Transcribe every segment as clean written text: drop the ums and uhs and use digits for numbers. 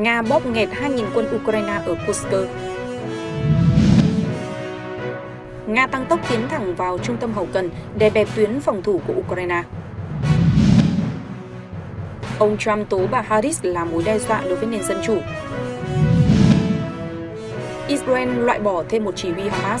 Nga bóp nghẹt 2.000 quân Ukraine ở Kursk. Nga tăng tốc tiến thẳng vào trung tâm hậu cần, đè bẹp tuyến phòng thủ của Ukraine. Ông Trump tố bà Harris là mối đe dọa đối với nền dân chủ. Israel loại bỏ thêm một chỉ huy Hamas.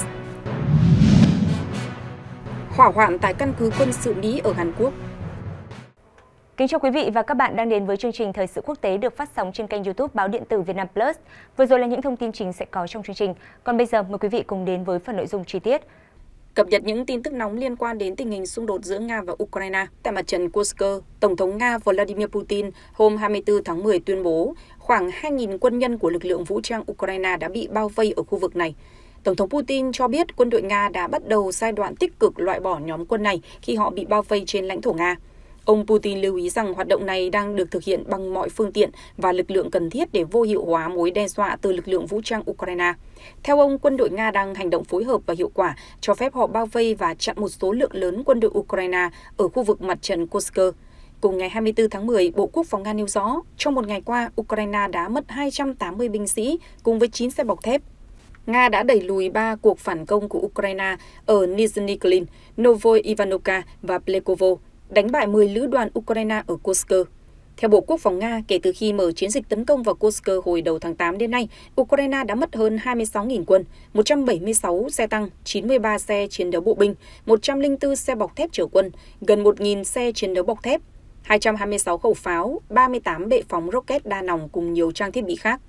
Hỏa hoạn tại căn cứ quân sự Mỹ ở Hàn Quốc. Kính chào quý vị và các bạn đang đến với chương trình Thời sự quốc tế được phát sóng trên kênh YouTube Báo điện tử Vietnam Plus. Vừa rồi là những thông tin chính sẽ có trong chương trình. Còn bây giờ mời quý vị cùng đến với phần nội dung chi tiết. Cập nhật những tin tức nóng liên quan đến tình hình xung đột giữa Nga và Ukraine. Tại mặt trận Kursk, Tổng thống Nga Vladimir Putin hôm 24 tháng 10 tuyên bố khoảng 2.000 quân nhân của lực lượng vũ trang Ukraine đã bị bao vây ở khu vực này. Tổng thống Putin cho biết quân đội Nga đã bắt đầu giai đoạn tích cực loại bỏ nhóm quân này khi họ bị bao vây trên lãnh thổ Nga. Ông Putin lưu ý rằng hoạt động này đang được thực hiện bằng mọi phương tiện và lực lượng cần thiết để vô hiệu hóa mối đe dọa từ lực lượng vũ trang Ukraine. Theo ông, quân đội Nga đang hành động phối hợp và hiệu quả, cho phép họ bao vây và chặn một số lượng lớn quân đội Ukraine ở khu vực mặt trận Kursk. Cùng ngày 24 tháng 10, Bộ Quốc phòng Nga nêu rõ, trong một ngày qua, Ukraine đã mất 280 binh sĩ cùng với 9 xe bọc thép. Nga đã đẩy lùi 3 cuộc phản công của Ukraine ở Nizhny Klin, Novoy Ivanovka và Plekovo, đánh bại 10 lữ đoàn Ukraine ở Kursk. Theo Bộ Quốc phòng Nga, kể từ khi mở chiến dịch tấn công vào Kursk hồi đầu tháng 8 đến nay, Ukraine đã mất hơn 26.000 quân, 176 xe tăng, 93 xe chiến đấu bộ binh, 104 xe bọc thép chở quân, gần 1.000 xe chiến đấu bọc thép, 226 khẩu pháo, 38 bệ phóng rocket đa nòng cùng nhiều trang thiết bị khác.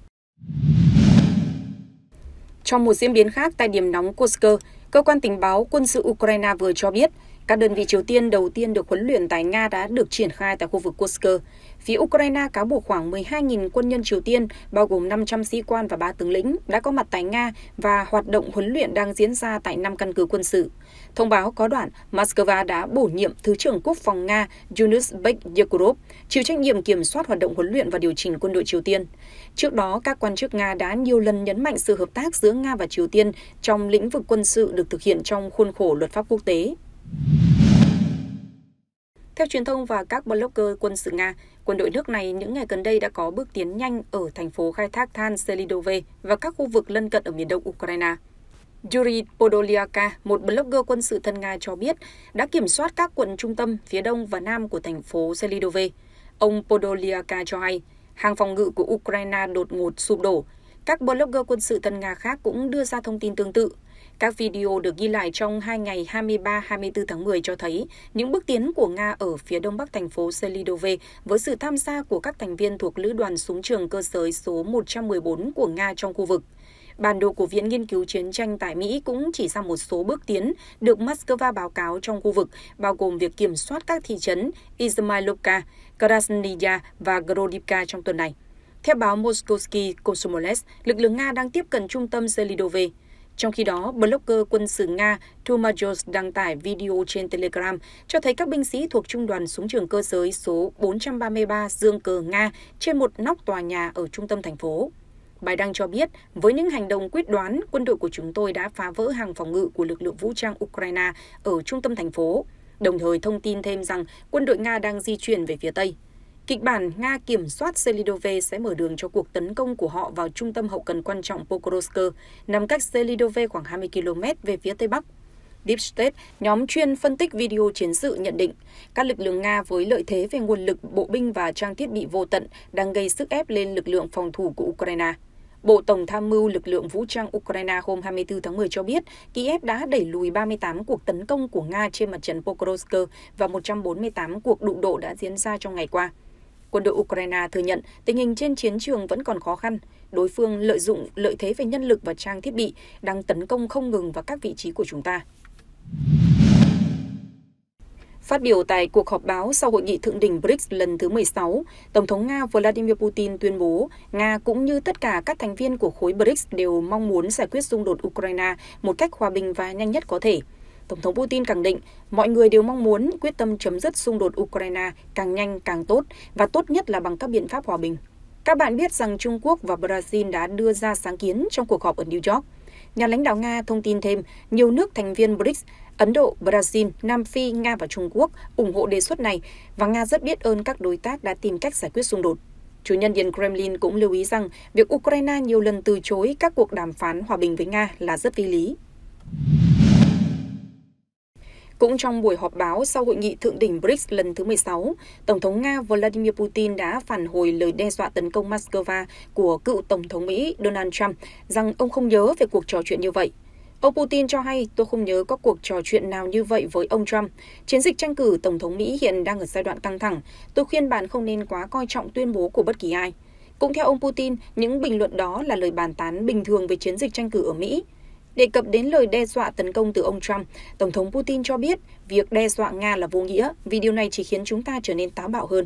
Trong một diễn biến khác tại điểm nóng Kursk, cơ quan tình báo quân sự Ukraine vừa cho biết các đơn vị Triều Tiên đầu tiên được huấn luyện tại Nga đã được triển khai tại khu vực Kursk. Phía Ukraine cáo buộc khoảng 12.000 quân nhân Triều Tiên, bao gồm 500 sĩ quan và 3 tướng lĩnh, đã có mặt tại Nga và hoạt động huấn luyện đang diễn ra tại 5 căn cứ quân sự. Thông báo có đoạn, Moscow đã bổ nhiệm Thứ trưởng Quốc phòng Nga Yunus Bekyekurov, chịu trách nhiệm kiểm soát hoạt động huấn luyện và điều chỉnh quân đội Triều Tiên. Trước đó, các quan chức Nga đã nhiều lần nhấn mạnh sự hợp tác giữa Nga và Triều Tiên trong lĩnh vực quân sự được thực hiện trong khuôn khổ luật pháp quốc tế. Theo truyền thông và các blogger quân sự Nga, quân đội nước này những ngày gần đây đã có bước tiến nhanh ở thành phố khai thác than Selidove và các khu vực lân cận ở miền đông Ukraine. Yuri Podolyak, một blogger quân sự thân Nga cho biết, đã kiểm soát các quận trung tâm phía đông và nam của thành phố Selidove. Ông Podolyak cho hay, hàng phòng ngự của Ukraine đột ngột sụp đổ. Các blogger quân sự thân Nga khác cũng đưa ra thông tin tương tự. Các video được ghi lại trong 2 ngày 23-24 tháng 10 cho thấy những bước tiến của Nga ở phía đông bắc thành phố Selidove với sự tham gia của các thành viên thuộc Lữ đoàn Súng trường cơ giới số 114 của Nga trong khu vực. Bản đồ của Viện Nghiên cứu Chiến tranh tại Mỹ cũng chỉ ra một số bước tiến được Moscow báo cáo trong khu vực, bao gồm việc kiểm soát các thị trấn Izmailovka, Krasnaya và Grodivka trong tuần này. Theo báo Moskovsky Komsomolets, lực lượng Nga đang tiếp cận trung tâm Selidove. Trong khi đó, blogger quân sự Nga Tumajos đăng tải video trên Telegram cho thấy các binh sĩ thuộc Trung đoàn Súng trường cơ giới số 433 dương cờ Nga trên một nóc tòa nhà ở trung tâm thành phố. Bài đăng cho biết, với những hành động quyết đoán, quân đội của chúng tôi đã phá vỡ hàng phòng ngự của lực lượng vũ trang Ukraine ở trung tâm thành phố, đồng thời thông tin thêm rằng quân đội Nga đang di chuyển về phía Tây. Kịch bản Nga kiểm soát Selidove sẽ mở đường cho cuộc tấn công của họ vào trung tâm hậu cần quan trọng Pokrovsk, nằm cách Selidove khoảng 20 km về phía Tây Bắc. Deep State, nhóm chuyên phân tích video chiến sự nhận định, các lực lượng Nga với lợi thế về nguồn lực, bộ binh và trang thiết bị vô tận đang gây sức ép lên lực lượng phòng thủ của Ukraine. Bộ Tổng tham mưu lực lượng vũ trang Ukraine hôm 24 tháng 10 cho biết Kiev đã đẩy lùi 38 cuộc tấn công của Nga trên mặt trận Pokrovsk và 148 cuộc đụng độ đã diễn ra trong ngày qua. Quân đội Ukraine thừa nhận tình hình trên chiến trường vẫn còn khó khăn. Đối phương lợi dụng lợi thế về nhân lực và trang thiết bị đang tấn công không ngừng vào các vị trí của chúng ta. Phát biểu tại cuộc họp báo sau hội nghị thượng đỉnh BRICS lần thứ 16, Tổng thống Nga Vladimir Putin tuyên bố Nga cũng như tất cả các thành viên của khối BRICS đều mong muốn giải quyết xung đột Ukraine một cách hòa bình và nhanh nhất có thể. Tổng thống Putin khẳng định mọi người đều mong muốn quyết tâm chấm dứt xung đột Ukraine càng nhanh càng tốt và tốt nhất là bằng các biện pháp hòa bình. Các bạn biết rằng Trung Quốc và Brazil đã đưa ra sáng kiến trong cuộc họp ở New York. Nhà lãnh đạo Nga thông tin thêm nhiều nước thành viên BRICS, Ấn Độ, Brazil, Nam Phi, Nga và Trung Quốc ủng hộ đề xuất này và Nga rất biết ơn các đối tác đã tìm cách giải quyết xung đột. Chủ nhân Điện Kremlin cũng lưu ý rằng việc Ukraine nhiều lần từ chối các cuộc đàm phán hòa bình với Nga là rất phi lý. Cũng trong buổi họp báo sau hội nghị thượng đỉnh BRICS lần thứ 16, Tổng thống Nga Vladimir Putin đã phản hồi lời đe dọa tấn công Moscow của cựu Tổng thống Mỹ Donald Trump rằng ông không nhớ về cuộc trò chuyện như vậy. Ông Putin cho hay, tôi không nhớ có cuộc trò chuyện nào như vậy với ông Trump. Chiến dịch tranh cử Tổng thống Mỹ hiện đang ở giai đoạn căng thẳng. Tôi khuyên bạn không nên quá coi trọng tuyên bố của bất kỳ ai. Cũng theo ông Putin, những bình luận đó là lời bàn tán bình thường về chiến dịch tranh cử ở Mỹ. Đề cập đến lời đe dọa tấn công từ ông Trump, Tổng thống Putin cho biết việc đe dọa Nga là vô nghĩa vì điều này chỉ khiến chúng ta trở nên táo bạo hơn.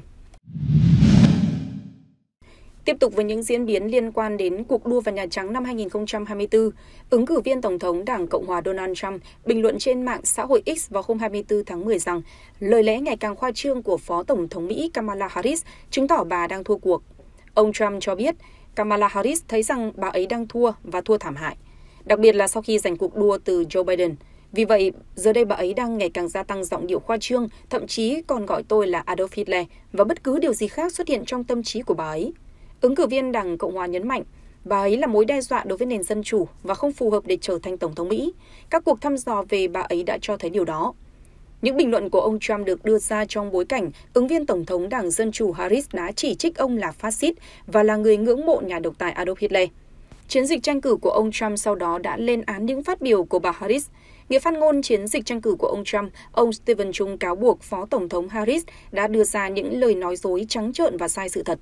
Tiếp tục với những diễn biến liên quan đến cuộc đua vào Nhà Trắng năm 2024, ứng cử viên Tổng thống Đảng Cộng hòa Donald Trump bình luận trên mạng xã hội X vào hôm 24 tháng 10 rằng lời lẽ ngày càng khoa trương của Phó Tổng thống Mỹ Kamala Harris chứng tỏ bà đang thua cuộc. Ông Trump cho biết Kamala Harris thấy rằng bà ấy đang thua và thua thảm hại, đặc biệt là sau khi giành cuộc đua từ Joe Biden. Vì vậy, giờ đây bà ấy đang ngày càng gia tăng giọng điệu khoa trương, thậm chí còn gọi tôi là Adolf Hitler và bất cứ điều gì khác xuất hiện trong tâm trí của bà ấy. Ứng cử viên Đảng Cộng hòa nhấn mạnh, bà ấy là mối đe dọa đối với nền dân chủ và không phù hợp để trở thành Tổng thống Mỹ. Các cuộc thăm dò về bà ấy đã cho thấy điều đó. Những bình luận của ông Trump được đưa ra trong bối cảnh ứng viên Tổng thống Đảng Dân chủ Harris đã chỉ trích ông là phát xít và là người ngưỡng mộ nhà độc tài Adolf Hitler. Chiến dịch tranh cử của ông Trump sau đó đã lên án những phát biểu của bà Harris. Người phát ngôn chiến dịch tranh cử của ông Trump, ông Stephen Chung cáo buộc Phó Tổng thống Harris đã đưa ra những lời nói dối trắng trợn và sai sự thật.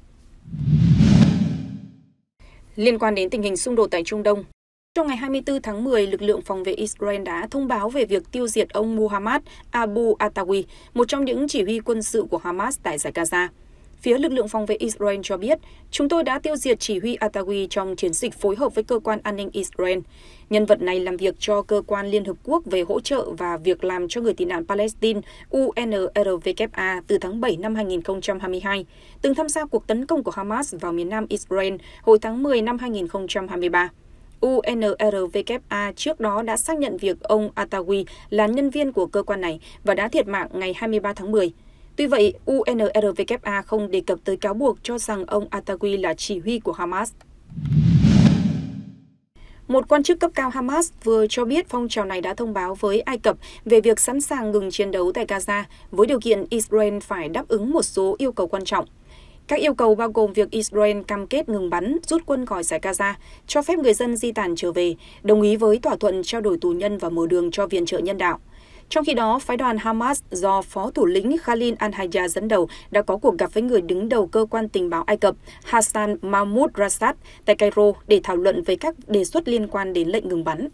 Liên quan đến tình hình xung đột tại Trung Đông, trong ngày 24 tháng 10, lực lượng phòng vệ Israel đã thông báo về việc tiêu diệt ông Muhammad Abu Atawi, một trong những chỉ huy quân sự của Hamas tại giải Gaza. Phía lực lượng phòng vệ Israel cho biết, chúng tôi đã tiêu diệt chỉ huy Atawi trong chiến dịch phối hợp với cơ quan an ninh Israel. Nhân vật này làm việc cho cơ quan Liên Hợp Quốc về hỗ trợ và việc làm cho người tị nạn Palestine UNRWA từ tháng 7 năm 2022, từng tham gia cuộc tấn công của Hamas vào miền nam Israel hồi tháng 10 năm 2023. UNRWA trước đó đã xác nhận việc ông Atawi là nhân viên của cơ quan này và đã thiệt mạng ngày 23 tháng 10. Tuy vậy, UNRWA không đề cập tới cáo buộc cho rằng ông Atawi là chỉ huy của Hamas. Một quan chức cấp cao Hamas vừa cho biết phong trào này đã thông báo với Ai Cập về việc sẵn sàng ngừng chiến đấu tại Gaza với điều kiện Israel phải đáp ứng một số yêu cầu quan trọng. Các yêu cầu bao gồm việc Israel cam kết ngừng bắn, rút quân khỏi giải Gaza, cho phép người dân di tản trở về, đồng ý với thỏa thuận trao đổi tù nhân và mở đường cho viện trợ nhân đạo. Trong khi đó, phái đoàn Hamas do Phó thủ lĩnh Khalil al-Hayya dẫn đầu đã có cuộc gặp với người đứng đầu cơ quan tình báo Ai Cập Hassan Mahmoud Rassad tại Cairo để thảo luận về các đề xuất liên quan đến lệnh ngừng bắn.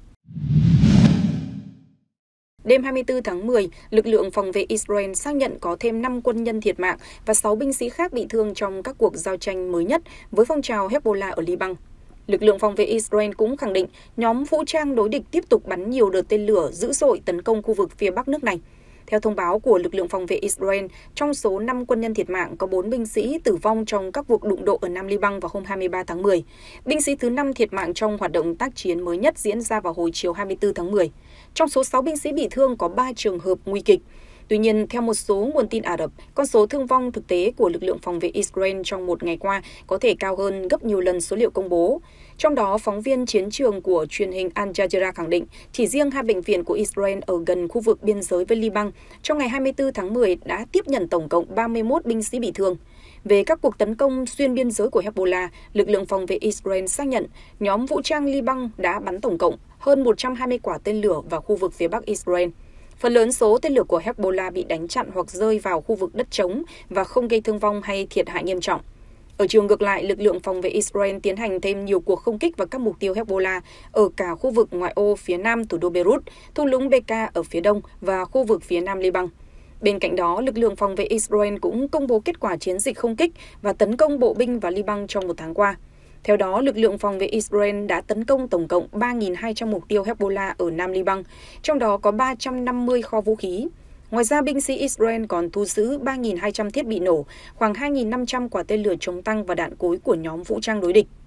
Đêm 24 tháng 10, lực lượng phòng vệ Israel xác nhận có thêm 5 quân nhân thiệt mạng và 6 binh sĩ khác bị thương trong các cuộc giao tranh mới nhất với phong trào Hezbollah ở Liban. Lực lượng phòng vệ Israel cũng khẳng định nhóm vũ trang đối địch tiếp tục bắn nhiều đợt tên lửa dữ dội tấn công khu vực phía bắc nước này. Theo thông báo của lực lượng phòng vệ Israel, trong số 5 quân nhân thiệt mạng có 4 binh sĩ tử vong trong các cuộc đụng độ ở Nam Liban vào hôm 23 tháng 10. Binh sĩ thứ 5 thiệt mạng trong hoạt động tác chiến mới nhất diễn ra vào hồi chiều 24 tháng 10. Trong số 6 binh sĩ bị thương có 3 trường hợp nguy kịch. Tuy nhiên, theo một số nguồn tin Ả Rập, con số thương vong thực tế của lực lượng phòng vệ Israel trong một ngày qua có thể cao hơn gấp nhiều lần số liệu công bố. Trong đó, phóng viên chiến trường của truyền hình Al Jazeera khẳng định chỉ riêng 2 bệnh viện của Israel ở gần khu vực biên giới với Liban trong ngày 24 tháng 10 đã tiếp nhận tổng cộng 31 binh sĩ bị thương. Về các cuộc tấn công xuyên biên giới của Hezbollah, lực lượng phòng vệ Israel xác nhận nhóm vũ trang Liban đã bắn tổng cộng hơn 120 quả tên lửa vào khu vực phía bắc Israel. Phần lớn số tên lửa của Hezbollah bị đánh chặn hoặc rơi vào khu vực đất trống và không gây thương vong hay thiệt hại nghiêm trọng. Ở chiều ngược lại, lực lượng phòng vệ Israel tiến hành thêm nhiều cuộc không kích vào các mục tiêu Hezbollah ở cả khu vực ngoại ô phía nam thủ đô Beirut, thung lũng Bekaa ở phía đông và khu vực phía nam Liban. Bên cạnh đó, lực lượng phòng vệ Israel cũng công bố kết quả chiến dịch không kích và tấn công bộ binh vào Liban trong một tháng qua. Theo đó, lực lượng phòng vệ Israel đã tấn công tổng cộng 3.200 mục tiêu Hezbollah ở Nam Liban, trong đó có 350 kho vũ khí. Ngoài ra, binh sĩ Israel còn thu giữ 3.200 thiết bị nổ, khoảng 2.500 quả tên lửa chống tăng và đạn cối của nhóm vũ trang đối địch.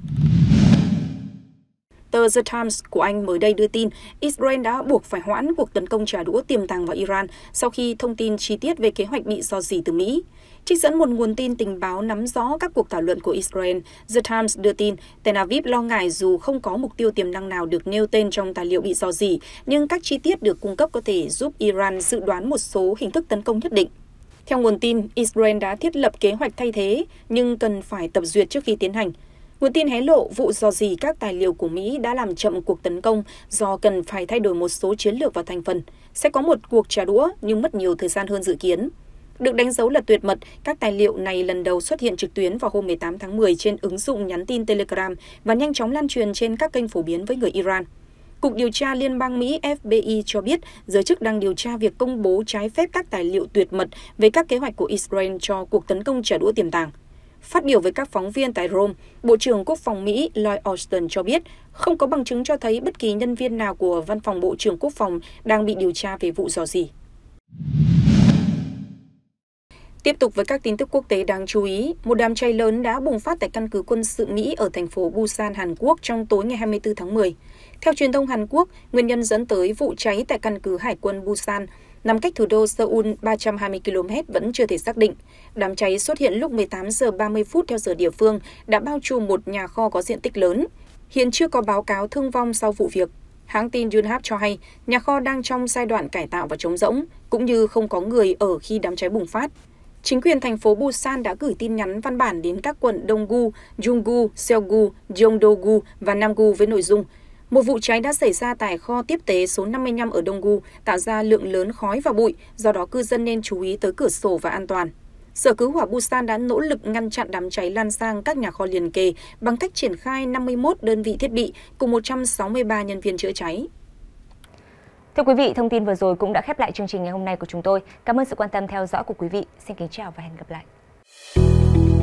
Tờ The Times của Anh mới đây đưa tin Israel đã buộc phải hoãn cuộc tấn công trả đũa tiềm tàng vào Iran sau khi thông tin chi tiết về kế hoạch bị rò rỉ từ Mỹ. Trích dẫn một nguồn tin tình báo nắm rõ các cuộc thảo luận của Israel, The Times đưa tin Tel Aviv lo ngại dù không có mục tiêu tiềm năng nào được nêu tên trong tài liệu bị rò rỉ, nhưng các chi tiết được cung cấp có thể giúp Iran dự đoán một số hình thức tấn công nhất định. Theo nguồn tin, Israel đã thiết lập kế hoạch thay thế, nhưng cần phải tập duyệt trước khi tiến hành. Nguồn tin hé lộ vụ rò rỉ các tài liệu của Mỹ đã làm chậm cuộc tấn công do cần phải thay đổi một số chiến lược và thành phần. Sẽ có một cuộc trả đũa nhưng mất nhiều thời gian hơn dự kiến. Được đánh dấu là tuyệt mật, các tài liệu này lần đầu xuất hiện trực tuyến vào hôm 18 tháng 10 trên ứng dụng nhắn tin Telegram và nhanh chóng lan truyền trên các kênh phổ biến với người Iran. Cục điều tra Liên bang Mỹ FBI cho biết giới chức đang điều tra việc công bố trái phép các tài liệu tuyệt mật về các kế hoạch của Israel cho cuộc tấn công trả đũa tiềm tàng. Phát biểu với các phóng viên tại Rome, Bộ trưởng Quốc phòng Mỹ Lloyd Austin cho biết không có bằng chứng cho thấy bất kỳ nhân viên nào của Văn phòng Bộ trưởng Quốc phòng đang bị điều tra về vụ rò rỉ. Tiếp tục với các tin tức quốc tế đáng chú ý, một đám cháy lớn đã bùng phát tại căn cứ quân sự Mỹ ở thành phố Busan, Hàn Quốc trong tối ngày 24 tháng 10. Theo truyền thông Hàn Quốc, nguyên nhân dẫn tới vụ cháy tại căn cứ Hải quân Busan, nằm cách thủ đô Seoul 320 km vẫn chưa thể xác định. Đám cháy xuất hiện lúc 18 giờ 30 phút theo giờ địa phương, đã bao trùm một nhà kho có diện tích lớn. Hiện chưa có báo cáo thương vong sau vụ việc. Hãng tin Yonhap cho hay, nhà kho đang trong giai đoạn cải tạo và trống rỗng, cũng như không có người ở khi đám cháy bùng phát. Chính quyền thành phố Busan đã gửi tin nhắn văn bản đến các quận Donggu, Junggu, Seoggu, Jeongdo-gu và Namgu với nội dung: một vụ cháy đã xảy ra tại kho tiếp tế số 55 ở Donggu, tạo ra lượng lớn khói và bụi, do đó cư dân nên chú ý tới cửa sổ và an toàn. Sở cứu hỏa Busan đã nỗ lực ngăn chặn đám cháy lan sang các nhà kho liền kề bằng cách triển khai 51 đơn vị thiết bị cùng 163 nhân viên chữa cháy. Thưa quý vị, thông tin vừa rồi cũng đã khép lại chương trình ngày hôm nay của chúng tôi. Cảm ơn sự quan tâm theo dõi của quý vị. Xin kính chào và hẹn gặp lại.